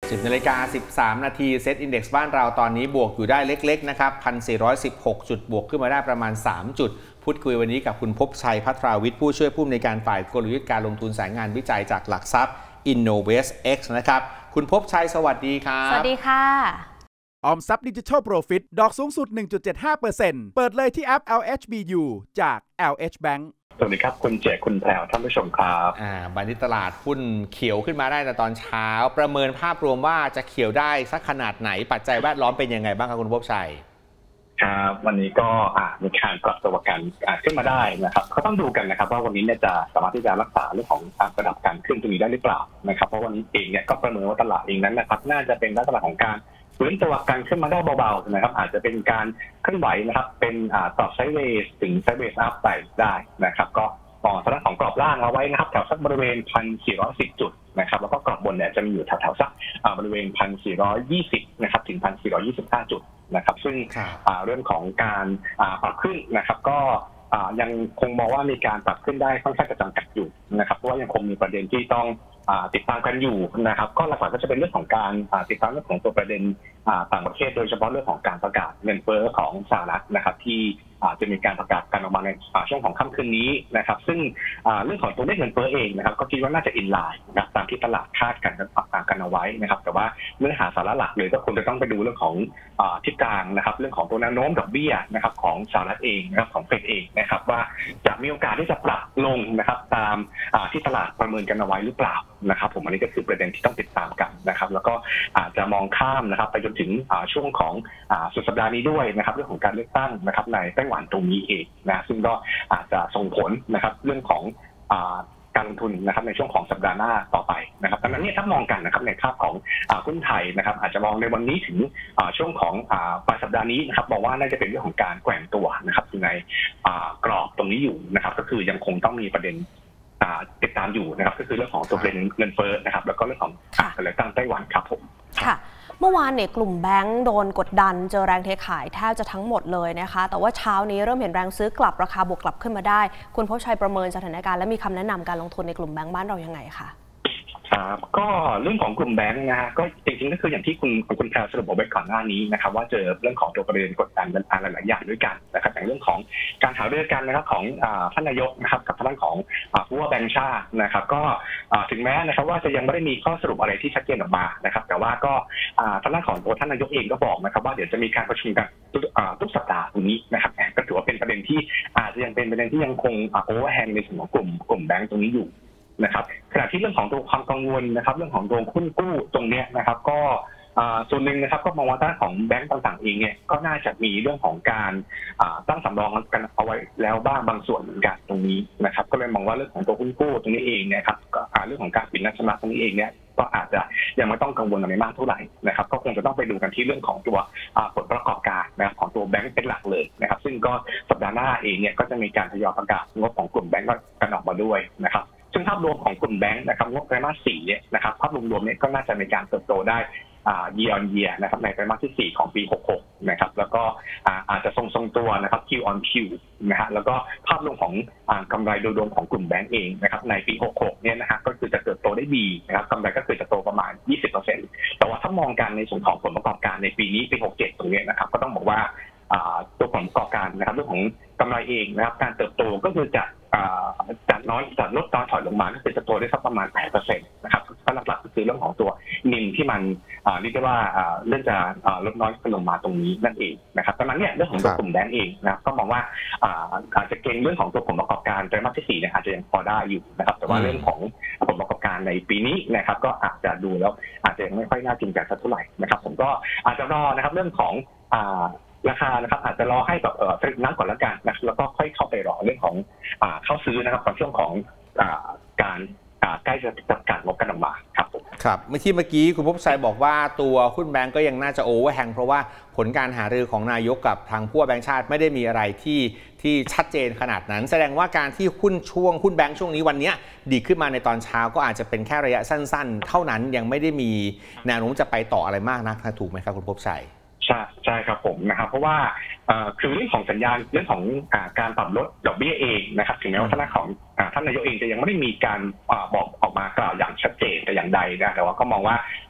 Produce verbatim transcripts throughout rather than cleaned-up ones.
สิบนาฬิกาสิบสามนาทีเซ็ตอินดี เอ็กซ์ บ้านเราตอนนี้บวกอยู่ได้เล็กๆนะครับ หนึ่งพันสี่ร้อยสิบหก จุดบวกขึ้นมาได้ประมาณสามจุดพูดคุยวันนี้กับคุณภพชัยภัทราวิทย์ผู้ช่วยผู้อำนวยการฝ่ายกลยุทธ์การลงทุนสายงานวิจัยจากหลักทรัพย์ InnovestX นะครับคุณภพชัยสวัสดีครับสวัสดีค่ะออมทรัพย์ดิจิทัลโปรฟิตดอกสูงสุด หนึ่งจุดเจ็ดห้าเปอร์เซ็นต์ เปิดเลยที่แอป แอล เอช บี ยู จาก แอล เอช Bank สวัสดีครับคุณเจคุณแพรวท่านผู้ชมครับอ่าวันนี้ตลาดหุ้นเขียวขึ้นมาได้แต่ตอนเช้าประเมินภาพรวมว่าจะเขียวได้สักขนาดไหนปัจจัยแวดล้อมเป็นยังไงบ้างครับคุณภพชัยครับวันนี้ก็มีการปรับตัวกันขึ้นมาได้นะครับก็ต้องดูกันนะครับว่าวันนี้เนี่ยจะสามารถที่จะรักษาเรื่องของระดับการขึ้นตรงนี้ได้หรือเปล่านะครับเพราะวันนี้เองเนี่ยก็ประเมินว่าตลาดเองนั้นนะครับน่าจะเป็นลักษณะของการฟื้นตัวกันขึ้นมาได้เบาๆนะครับอาจจะเป็นการเคลื่อนไหวนะครับเป็นต่อไซด์เวย์ถึงไซด์เวย์อัพไปได้นะครับก็ต่อสถานของกรอบล่างเอาไว้นะครับแถวสักบริเวณ หนึ่งพันสี่ร้อยสิบ จุดนะครับแล้วก็กรอบบนเนี่ยจะมีอยู่แถวๆสักบริเวณ หนึ่งพันสี่ร้อยยี่สิบ นะครับถึง หนึ่งพันสี่ร้อยยี่สิบห้า จุดนะครับซึ่งเรื่องของการปรับขึ้นนะครับก็ยังคงมองว่ามีการปรับขึ้นได้ค่อนข้างจะจำกัดอยู่นะครับเพราะว่ายังคงมีประเด็นที่ต้องติดตามกันอยู่นะครับก็หลักๆก็จะเป็นเรื่องของการติดตามเรื่องของตัวประเด็นต่างประเทศโดยเฉพาะเรื่องของการประกาศเงินเฟ้อของสหรัฐนะครับที่จะมีการประกาศกันออกมาในช่วงของค่ำคืนนี้นะครับซึ่งเรื่องของตัวเลขเงินเฟ้อเองนะครับก็คิดว่าน่าจะอินไลน์นะตามที่ตลาดคาดกันกันเอาไว้นะครับแต่ว่าเนื้อหาสาระหลักเลยก็คงจะต้องไปดูเรื่องของทิศทางนะครับเรื่องของตัวแนวโน้มดอกเบี้ยนะครับของสหรัฐเองนะครับของเฟดเองนะครับว่าจะมีโอกาสที่จะปรับลงนะครับตามที่ตลาดประเมินกันเอาไว้หรือเปล่านะครับผมอันนี้ก็คือประเด็นที่ต้องติดตามกันนะครับแล้วก็อาจจะมองข้ามนะครับไปจนถึงช่วงของสุดสัปดาห์นี้ด้วยนะครับเรื่องของการเลือกตั้งนะครับในไต้หวันตรงนี้เองนะซึ่งก็อาจจะส่งผลนะครับเรื่องของการลงทุนนะครับในช่วงของสัปดาห์หน้าต่อไปนะครับดังนั้นเนี่ยถ้ามองกันนะครับในภาพของหุ้นไทยนะครับอาจจะมองในวันนี้ถึงช่วงของปลายสัปดาห์นี้นะครับมองว่าน่าจะเป็นเรื่องของการแกว่งตัวนะครับอยู่ในกรอบตรงนี้อยู่นะครับก็คือยังคงต้องมีประเด็นติดตามอยู่นะครับก็คือเรื่องของตัวประเด็นเงินเฟ้อนะครับแล้วก็เรื่องของการเลือกตั้งไต้หวันครับผมค่ะเมื่อวานเนี่ยกลุ่มแบงก์โดนกดดันเจอแรงเทขายแทบจะทั้งหมดเลยนะคะแต่ว่าเช้านี้เริ่มเห็นแรงซื้อกลับราคาบวกกลับขึ้นมาได้คุณภพชัยประเมินสถานการณ์และมีคำแนะนำการลงทุนในกลุ่มแบงก์บ้านเรายังไงคะครับก็เรื่องของกลุ่มแบงก์นะฮะก็จริงๆก็คืออย่างที่คุณคุณแพรสรุปเอาไว้ก่อนหน้านี้นะครับว่าเจอเรื่องของตัวประเด็นกดดันอะไรหลายอย่างด้วยกันนะครับอย่างเรื่องของการหารือกันนะครับของท่านนายกนะครับกับท่านของผู้ว่าแบงก์ชาตินะครับก็ถึงแม้นะครับว่าจะยังไม่ได้มีข้อสรุปอะไรที่ชัดเจนออกมานะครับแต่ว่าก็ท่านของตัวท่านนายกเองก็บอกนะครับว่าเดี๋ยวจะมีการประชุมกันทุกสัปดาห์ตรงนี้นะครับก็ถือว่าเป็นประเด็นที่อาจจะยังเป็นประเด็นที่ยังคงโอเวอร์แฮงในส่วนของกลุ่มกลุ่มแบงก์ตรงนี้อยู่นะครับขณะที่เรื่องของตัวความกังวลนะครับเรื่องของตัวหุ้นกู้ตรงนี้นะครับก็ส่วนหนึ่งนะครับก็มองว่าด้านของแบงก์ต่างๆเองเนี่ยก็น่าจะมีเรื่องของการตั้งสำรองกันเอาไว้แล้วบ้างบางส่วนเหมือนกันตรงนี้นะครับก็เลยมองว่าเรื่องของตัวหุ้นกู้ตรงนี้เองเนี่ยครับเรื่องของการปิดนัดชำระตรงนี้เองเนี่ยก็อาจจะยังไม่ต้องกังวลอะไรมากเท่าไหร่นะครับก็คงจะต้องไปดูกันที่เรื่องของตัวผลประกอบการนะครับของตัวแบงก์เป็นหลักเลยนะครับซึ่งก็สัปดาห์หน้าเองเนี่ยก็จะมีการทยอยประกาศงบของกลุ่มแบงก์กันออกมาด้วยนะครับซึ่งภาพรวมของกลุ่มแบงก์นะครับงบไตรมาสสี่เนี่ยนะครับภาพรวมๆเนี่ยก็น่าจะมีการเติบโตได้year on year นะครับในไตรมาสที่สี่ของปีหกสิบหกนะครับแล้วก็อาจจะทรงๆตัวนะครับ Q on Q นะฮะแล้วก็ภาพรวมของกำไรโดยรวมของกลุ่มแบงก์เองนะครับในปีหกสิบหกเนี่ยนะฮะก็คือจะเติบโตได้ดีนะครับกำไรก็คือจะโตประมาณ ยี่สิบเปอร์เซ็นต์ แต่ว่าถ้ามองกันในส่วนของผลประกอบการในปีนี้ปีหกสิบเจ็ดตรงนี้นะครับก็ต้องบอกว่าตัวผลประกอบการนะครับเรื่องของกำไรเองนะครับการเติบโตก็คือจะจะน้อยจะลดตอนถอยลงมาก็คือจะโตได้สักประมาณ แปดเปอร์เซ็นต์ นะครับหลักๆก็คือเรื่องของตัวนิมที่มันเรียกได้ว่าเรื่องจะลดน้อยลงมาตรงนี้นั่นเองนะครับดังนั้นเนี่ยเรื่องของตัวกลุ่มแบงก์เองนะครับก็มองว่าอาจจะเก่งเรื่องของตัวผลประกอบการไตรมาสที่สี่เนี่ยอาจจะยังพอได้อยู่นะครับแต่ว่าเรื่องของผลประกอบการในปีนี้นะครับก็อาจจะดูแล้วอาจจะยังไม่ค่อยน่าจริงจังสักเท่าไหร่นะครับผมก็อาจจะรอนะครับเรื่องของราคานะครับอาจจะรอให้แบบเออสลิปน้ำก่อนแล้วกันนะแล้วก็ค่อยเข้าไปรอเรื่องของเข้าซื้อนะครับตอนช่วงของการใกล้จะประกาศงบกันออกมาครับผมครับเมื่อที่เมื่อกี้คุณภพชัยบอกว่าตัวหุ้นแบงก์ก็ยังน่าจะโอเวอร์แฮงเพราะว่าผลการหารือของนายกกับทางผู้ว่าแบงก์ชาติไม่ได้มีอะไรที่ที่ชัดเจนขนาดนั้นแสดงว่าการที่หุ้นช่วงหุ้นแบงก์ช่วงนี้วันนี้ดีขึ้นมาในตอนเช้าก็อาจจะเป็นแค่ระยะสั้นๆเท่านั้นยังไม่ได้มีแนวโน้มจะไปต่ออะไรมากนักถูกไหมครับคุณภพชัยใช่ใช่ครับผมนะครับเพราะว่าคือเรื่องของสัญญาณเรื่องของการปรับลดดอกเบี้ยเองนะครับถึงแม้ว่าท่านของท่านนายกเองจะยังไม่ได้มีการบอกออกมากล่าวอย่างชัดเจนแต่อย่างใดนะแต่ว่าก็มองว่า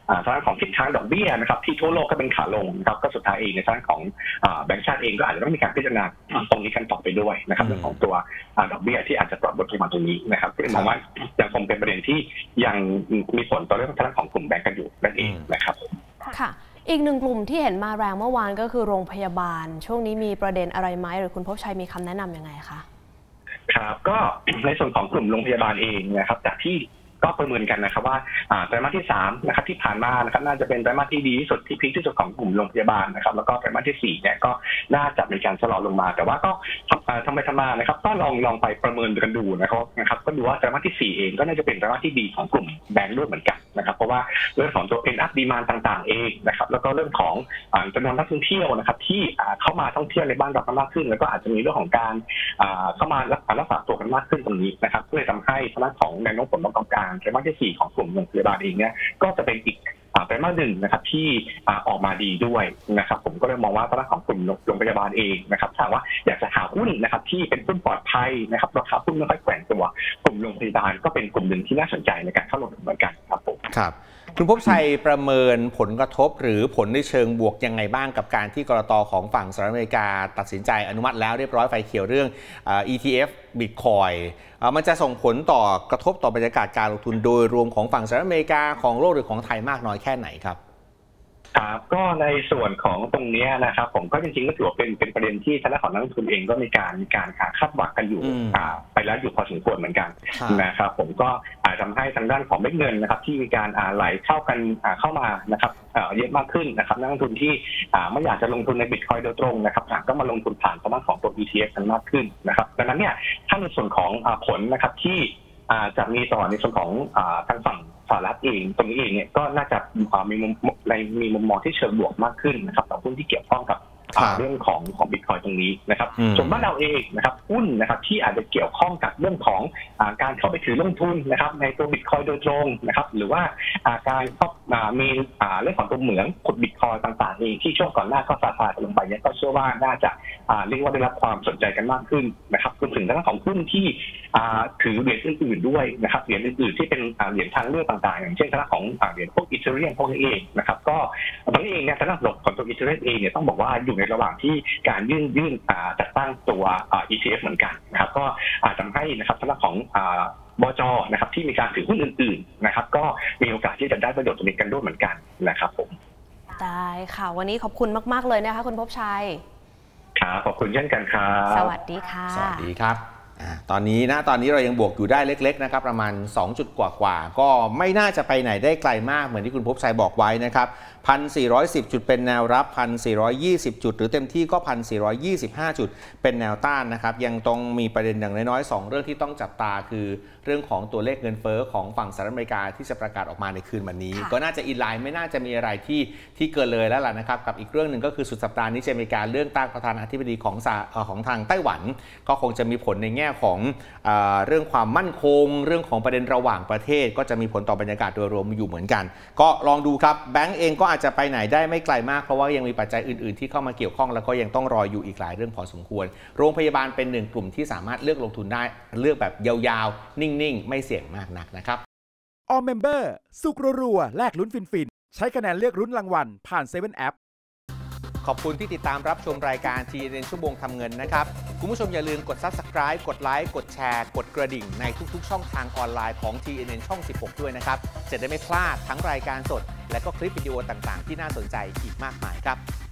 ทางด้านของทิศทางดอกเบี้ยนะครับที่ทั่วโลกก็เป็นขาลงนะครับก็สุดท้ายเองในทางของแบงก์ชาติเองก็อาจจะต้องมีการพิจารณาตรงนี้กันต่อไปด้วยนะครับเรื่องของตัวดอกเบี้ยที่อาจจะปรับบทลงมาตรงนี้นะครับก็เลยมองว่ายังคงเป็นประเด็นที่ยังมีผลต่อเรื่องทางด้านของกลุ่มแบงก์กันอยู่นั่นเองนะครับค่ะอีกหนึ่งกลุ่มที่เห็นมาแรงเมื่อวานก็คือโรงพยาบาลช่วงนี้มีประเด็นอะไรไหมหรือคุณภพชัยมีคำแนะนำยังไงคะครับก็ในส่วนของกลุ่มโรงพยาบาลเองนะครับจากที่ก็ประเมินกันนะครับว่าไตรมาสที่สามนะครับที่ผ่านมานะครับน่าจะเป็นไตรมาสที่ดีที่สุดที่พีคที่สุดของกลุ่มโรงพยาบาลนะครับแล้วก็ไตรมาสที่สี่เนี่ยก็น่าจะมีการชะลอลงมาแต่ว่าก็ทำไปทำมานะครับก็ลองลองไปประเมินกันดูนะครับนะครับก็ดูว่าไตรมาสที่สี่เองก็น่าจะเป็นไตรมาสที่ดีของกลุ่มแบงก์ด้วยเหมือนกันนะครับเพราะว่าเรื่องของตัวเพนอัพดีมานด์ต่างๆเองนะครับแล้วก็เรื่องของจำนวนนักท่องเที่ยวนะครับที่เข้ามาท่องเที่ยวในบ้านเรามากขึ้นแล้วก็อาจจะมีเรื่องของการเข้ามารักษาตัวกันมากขึ้นตรงนี้นะครับก็เลยทำให้ทางด้านของแนวโน้มผลประกอบการไตรมาสที่สี่ของกลุ่มโรงพยาบาลเองเนี่ยก็จะเป็นอีกไตรมาสหนึ่งนะครับที่ออกมาดีด้วยนะครับผมก็เลยมองว่าทางด้านของกลุ่มโรงพยาบาลเองนะครับถ้าว่าอยากจะหาหุ้นนะครับที่เป็นหุ้นปลอดภัยนะครับราคาหุ้นไม่ค่อยแกว่งตัวกลุ่มโรงพยาบาลก็เป็นกลุ่มหนึ่งที่น่าสนใจในการเข้าลงทุนเหมือนกันครับผมครับคุณภพชัยประเมินผลกระทบหรือผลในเชิงบวกยังไงบ้างกับการที่กลต.ของฝั่งสหรัฐอเมริกาตัดสินใจอนุมัติแล้วเรียบร้อยไฟเขียวเรื่อง อี ที เอฟ Bitcoin มันจะส่งผลต่อกระทบต่อบรรยากาศการลงทุนโดยรวมของฝั่งสหรัฐอเมริกาของโลกหรือของไทยมากน้อยแค่ไหนครับครับก็ในส่วนของตรงนี้นะครับผมก็จริงๆก็ถือว่าเป็นเป็นประเด็นที่ทางด้านของนักลงทุนเองก็มีการมีการคาดหวังกันอยู่ไปแล้วอยู่พอสมควรเหมือนกันนะครับผมก็อาจทำให้ทางด้านของเม็ดเงินนะครับที่มีการไหลเข้ากันเข้ามานะครับเยอะมากขึ้นนะครับนักลงทุนที่ไม่อยากจะลงทุนใน Bitcoin โดยตรงนะครับก็มาลงทุนผ่านทางด้านของตัว อี ที เอฟ กันมากขึ้นนะครับดังนั้นเนี่ยถ้าในส่วนของผลนะครับที่จะมีต่อในส่วนของทางฝั่งสหรัฐเองตรงนี้เองเนี่ยก็น่าจะมีมุมในมีมุมมองที่เชิงบวกมากขึ้นนะครับต่อหุ้นที่เกี่ยวข้องกับเรื่องของของ Bitcoin ตรงนี้นะครับส่วนบ้านเราเองนะครับหุ้นนะครับที่อาจจะเกี่ยวข้องกับเรื่องของการเข้าไปถือลงทุนนะครับในตัว Bitcoin โดยตรงนะครับหรือว่าการมีเรื่องของตัวเหมืองขุด Bitcoin ต่างๆเองที่ช่วงก่อนหน้าก็ซาซาลงไปเนี่ยก็เชื่อว่าน่าจะเรียกว่าได้รับความสนใจกันมากขึ้นนะครับรวมถึงเรื่องของหุ้นที่ถือเหรียญอื่นๆด้วยนะครับเหรียญอื่นๆที่เป็นเหรียญทางเลือกต่างๆอย่างเช่นทางของเหรียญพวกอีเธเรียมพวกนี้เองนะครับก็ตอนนี้เองเนี่ยทางด้านของตัวอีเธเรียมเองเนี่ยต้องบอกว่าอยู่ในระหว่างที่การยื่นยื่นจัดตั้งตัว อี ที เอฟ เหมือนกันนะครับก็อาจทำให้นะครับทางด้านของบจ.นะครับที่มีการถือหุ้นอื่นๆนะครับก็มีโอกาสที่จะได้ประโยชน์ตรงนี้กันด้วยเหมือนกันนะครับผมได้ค่ะวันนี้ขอบคุณมากๆเลยนะคะคุณภพชัยครับขอบคุณเช่นกันครับสวัสดีค่ะสวัสดีครับตอนนี้นะตอนนี้เรายังบวกอยู่ได้เล็กๆนะครับประมาณสองจุดกว่าๆก็ไม่น่าจะไปไหนได้ไกลมากเหมือนที่คุณภพชัยบอกไว้นะครับ หนึ่งพันสี่ร้อยสิบ จุดเป็นแนวรับ หนึ่งพันสี่ร้อยยี่สิบ จุดหรือเต็มที่ก็ หนึ่งพันสี่ร้อยยี่สิบห้า จุดเป็นแนวต้านนะครับยังต้องมีประเด็นอย่างน้อยๆสองเรื่องที่ต้องจับตาคือเรื่องของตัวเลขเงินเฟ้อของฝั่งสหรัฐอเมริกาที่จะประกาศออกมาในคืนวันนี้ก็น่าจะอินไลน์ไม่น่าจะมีอะไรที่ที่เกินเลยแล้วล่ะนะครับกับอีกเรื่องหนึ่งก็คือสุดสัปดาห์นี้จะมีการเลือกตั้งประธานาธิบดีของของทางไต้หวันก็คงจะมีผลในแง่ของเรื่องความมั่นคงเรื่องของประเด็นระหว่างประเทศก็จะมีผลต่อบรรยากาศโดยรวมอยู่เหมือนกันก็ลองดูครับแบงก์เองก็อาจจะไปไหนได้ไม่ไกลมากเพราะว่ายังมีปัจจัยอื่นๆที่เข้ามาเกี่ยวข้องแล้วก็ยังต้องรออยู่อีกหลายเรื่องพอสมควรโรงพยาบาลเป็นหนึ่งกลุ่มที่สามารถเลือกลงทุนได้เลือกแบบยาวๆนิ่งๆไม่เสี่ยงมากนักนะครับออมเมมเบอร์สุกรัวๆแลกลุ้นฟินๆใช้คะแนนเลือกลุ้นรางวัลผ่านเซเว่นแอปขอบคุณที่ติดตามรับชมรายการ ที เอ็น เอ็น ชั่วโมงทำเงินนะครับคุณผู้ชมอย่าลืมกด ซับสไครบ์ กดไลค์กดแชร์กดกระดิ่งในทุกๆช่องทางออนไลน์ของ ที เอ็น เอ็น ช่องสิบหกด้วยนะครับจะได้ไม่พลาดทั้งรายการสดและก็คลิปวิดีโอต่างๆที่น่าสนใจอีกมากมายครับ